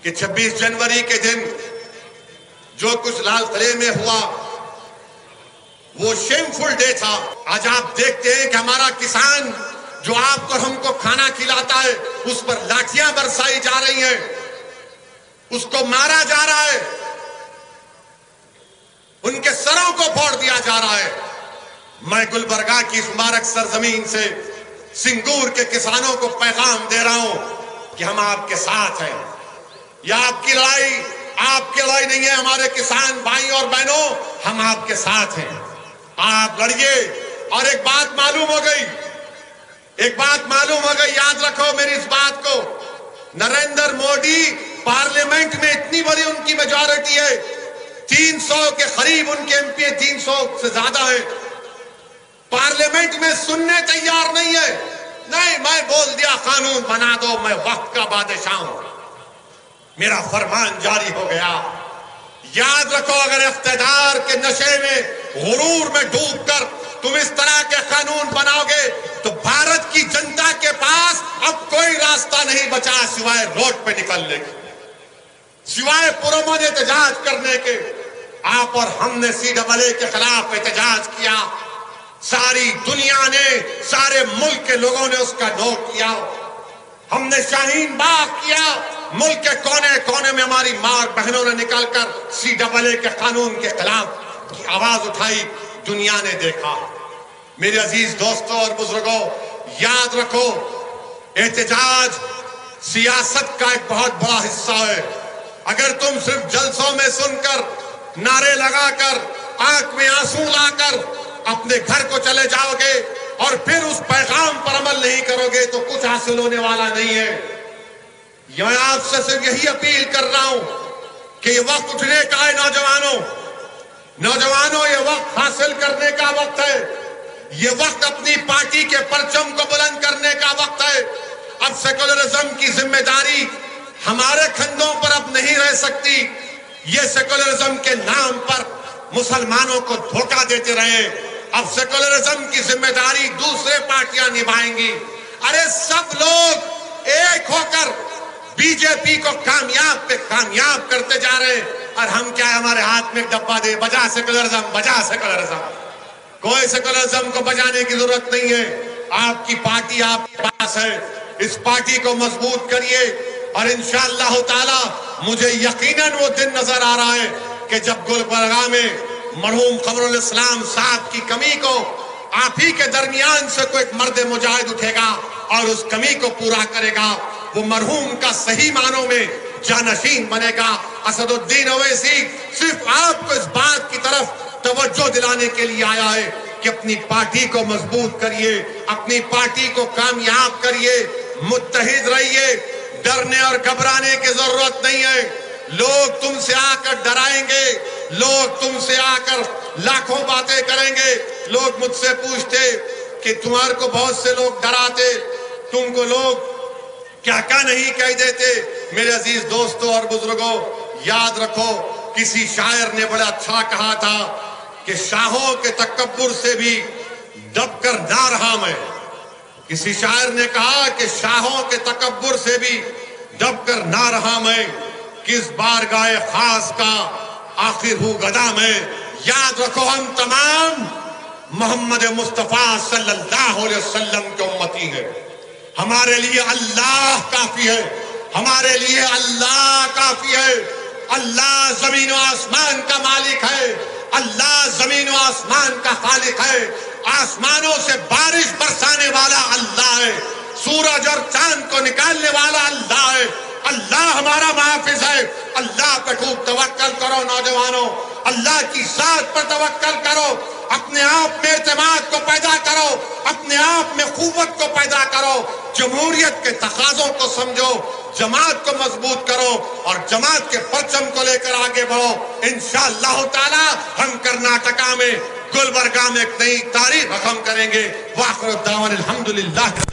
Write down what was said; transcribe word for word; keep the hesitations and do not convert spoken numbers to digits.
کہ چھبیس جنوری کے دن جو کچھ لال قلعے میں ہوا وہ شیمفل ڈے تھا۔ آج آپ دیکھتے ہیں کہ ہمارا کسان جو آپ کو ہم کو کھانا کھلاتا ہے اس پر لاٹھیاں برسائی جا رہی ہیں، اس کو مارا جا رہا ہے، ان کے سروں کو پھوڑ دیا جا رہا ہے۔ میں گلبرگہ کی اس مبارک سرزمین سے سنگور کے کسانوں کو پیغام دے رہا ہوں کہ ہم آپ کے ساتھ ہیں۔ یہ آپ کی لڑائی آپ کی لڑائی نہیں ہے، ہمارے کسان بھائی اور بہنوں، ہم آپ کے ساتھ ہیں۔ آپ لڑیے۔ اور ایک بات معلوم ہو گئی ایک بات معلوم ہو گئی یاد رکھو میری اس بات کو، نریندر مودی پارلیمنٹ میں اتنی بڑی ان کی میجورٹی ہے، تین سو کے قریب ان کے ایم پی تین سو سے زیادہ ہے، پارلیمنٹ میں سننے تیار نہیں ہے۔ نہیں، میں بول دیا قانون بنا دو، میں وقت کا بادشاہ ہوں، میرا فرمان جاری ہو گیا۔ یاد رکھو اگر اقتدار کے نشے میں غرور میں ڈوب کر تم اس طرح کے قانون بناؤ گے تو بھارت کی جنتا کے پاس اب کوئی راستہ نہیں بچا سوائے روڈ پہ نکلنے کے، سوائے پرامن احتجاج کرنے کے۔ آپ اور ہم نے سی ڈبل اے کے خلاف احتجاج کیا، ساری دنیا نے، سارے ملک کے لوگوں نے اس کا نوٹ کیا۔ ہم نے شاہین باغ کیا، ملک کے کونے کونے میں ہماری ماں بہنوں نے نکل کر سی ڈبل اے کے قانون کے خلاف کی آواز اٹھائی، دنیا نے دیکھا۔ میرے عزیز دوستوں اور بزرگوں، یاد رکھو احتجاج سیاست کا ایک بہت بڑا حصہ ہے۔ اگر تم صرف جلسوں میں سن کر، نعرے لگا کر، آنکھ میں آنسو لا کر اپنے گھر کو چلے جاؤ گے اور پھر اس پیغام پر عمل نہیں کرو گے تو کچھ حاصل ہونے والا نہیں ہے۔ میں آپ سے صرف یہی اپیل کر رہا ہوں کہ یہ وقت اٹھنے کا ہے نوجوانوں نوجوانوں یہ وقت حاصل کرنے کا وقت ہے، یہ وقت اپنی پارٹی کے پرچم کو بلند کرنے کا وقت ہے۔ اب سیکولرزم کی ذمہ داری ہمارے کندھوں پر اب نہیں رہ سکتی۔ یہ سیکولرزم کے نام پر مسلمانوں کو دھوکہ دیتے رہے، اب سیکولرزم کی ذمہ داری دوسرے پارٹیاں نبھائیں گی۔ ارے سب لوگ ایک ہو کر بی جے پی کو کامیاب پہ کامیاب کرتے جا رہے ہیں، اور ہم کیا ہے، ہمارے ہاتھ میں ایک ڈبہ دے، بجا سیکولرزم، بجا سیکولرزم۔ کوئی سیکولرزم کو بجانے کی ضرورت نہیں ہے، آپ کی پارٹی آپ کے پاس ہے، اس پارٹی کو مضبوط کریے۔ اور انشاءاللہ تعالی مجھے یقیناً وہ دن نظر آ رہا ہے کہ جب گلبرگہ میں مرحوم قمر الاسلام صاحب کی کمی کو آپ ہی کے درمیان سے کوئی ایک مرد مجاہد اٹھے گا اور اس کمی کو پورا کرے گا، وہ مرحوم کا صحیح معنوں میں جانشین بنے گا۔ اسد الدین اویسی صرف آپ کو اس بات کی طرف توجہ دلانے کے لیے آیا ہے کہ اپنی پارٹی کو مضبوط کریے، اپنی پارٹی کو کامیاب کریے، متحد رہیے، ڈرنے اور گھبرانے کی ضرورت نہیں ہے۔ لوگ تم سے آ کر ڈرائیں گے، لوگ تم سے آ کر لاکھوں باتیں کریں گے۔ لوگ مجھ سے پوچھتے کہ تمہارے کو بہت سے لوگ ڈراتے، تم کو لوگ کیا کیا نہیں کہہ دیتے۔ میرے عزیز دوستوں اور بزرگوں، یاد رکھو کسی شاعر نے بڑا اچھا کہا تھا کہ شاہوں کے تکبر سے بھی دب کر نہ رہا میں۔ کسی شاعر نے کہا کہ شاہوں کے تکبر سے بھی دب کر نہ رہا میں، کس بارگاہ خاص کا آخر ہوں گدا میں۔ یاد رکھو ہم تمام محمد مصطفیٰ صلی اللہ علیہ وسلم کے امتی ہیں، ہمارے لیے اللہ کافی ہے، ہمارے لیے اللہ کافی ہے۔ اللہ زمین و آسمان کا مالک ہے، اللہ زمین و آسمان کا خالق ہے، آسمانوں سے بارش برسانے والا اللہ ہے، سورج اور چاند کو نکالنے والا اللہ ہے، اللہ ہمارا محافظ ہے۔ اللہ پہ خوب توکل کرو نوجوانوں، اللہ کی ذات پر توکل کرو، اپنے آپ میں اعتماد کو پیدا کرو، اپنے آپ میں قوت کو پیدا کرو، جمہوریت کے تقاضوں کو سمجھو، جماعت کو مضبوط کرو اور جماعت کے پرچم کو لے کر آگے بڑھو۔ انشاءاللہ تعالی ہم کرناٹکا میں گلبرگہ میں ایک نئی تاریخ رقم کریں گے۔ وآخر الدعوانا الحمدللہ۔